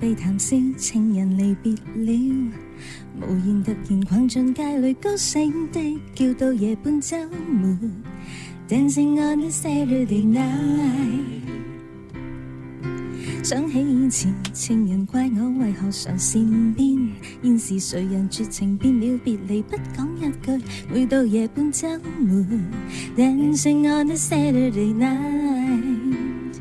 被談笑，情人離別了，無言突然逛進街裏，高聲的叫到夜半週末 Dancing on a Saturday night。 想起以前情人怪我為何常善變，現時誰人絕情變了別離不講一句，每到夜半週末 Dancing on a Saturday night。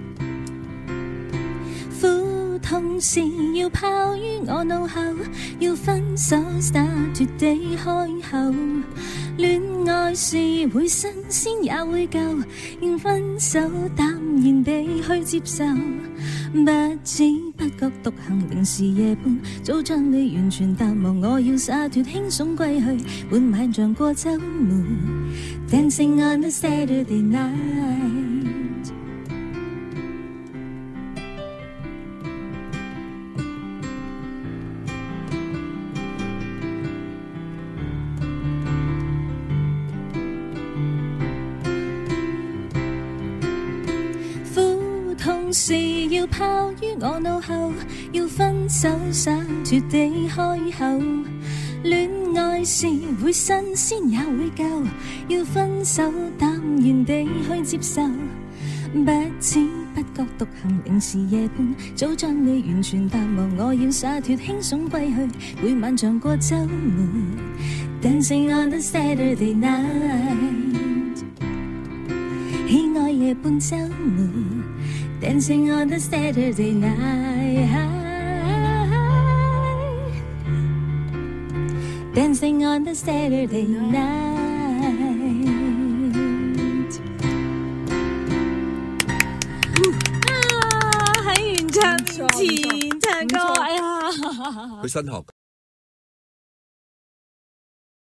苦痛是要拋於我腦後，要分手灑脱地開口，戀愛是會新鮮也會舊，要分手淡然地去接受，不知不覺獨行零時夜半，早將你完全淡忘，我要灑脱輕鬆歸去，半晚像過週末 Dancing on a Saturday night。 痛是要拋於我腦後，要分手灑脱地開口，戀愛是會新鮮也會舊，要分手淡然地去接受，不知不覺獨行零時夜半，早將你完全淡忘，我要灑脱輕鬆歸去，每晚像過週末 Dancing on a Saturday night。 喜愛夜半週末Dancing on a Saturday night， Dancing on a Saturday night。 喺原唱面前唱歌，哎呀！ 佢新學。